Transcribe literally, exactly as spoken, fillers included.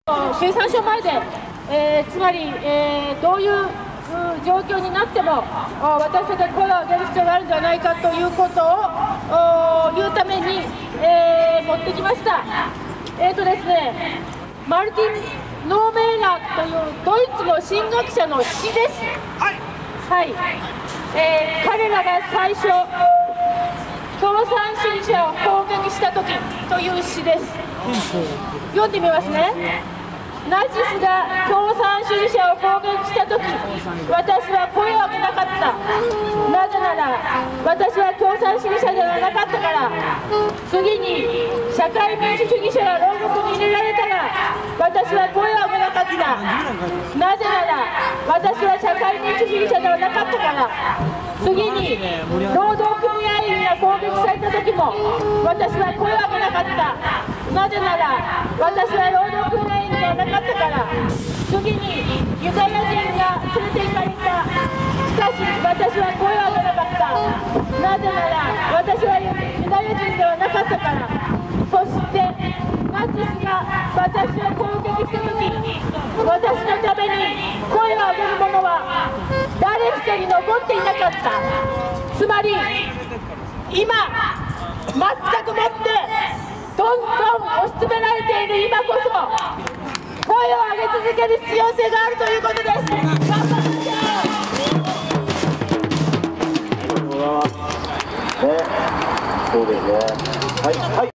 経産省前で、えー、つまり、えー、どういう状況になっても私たちは声を上げる必要があるんではないかということを言うために、えー、持ってきました。えーとですね、マルティン・ノーメーラというドイツの神学者の詩です。はい、はいえー、彼らが最初共産主義者を攻撃した時という詩です。読んでみますね。ナチスが共産主義者を攻撃したとき、私は声を上げなかった。なぜなら、私は共産主義者ではなかったから。次に、社会民主主義者が牢獄に入れられたら、私は声を上げなかった。なぜなら、私は社会民主主義者ではなかったから。次に、労働組合員が攻撃された時も、私は声を上げなかった。なぜなら、私は労働組合員ではなかったから。次に、ユダヤ人が連れて行かれた。しかし、私は声を上げなかった。なぜなら、私はユダヤ人ではなかったから。そして、ナチスが私を攻撃した時、私のために声を上げる者は、誰一人残っていなかった。つまり、今、全くもってどんどん押し詰められている今こそ声を上げ続ける必要性があるということです。頑張りましょう。 そうですね。はい。はい。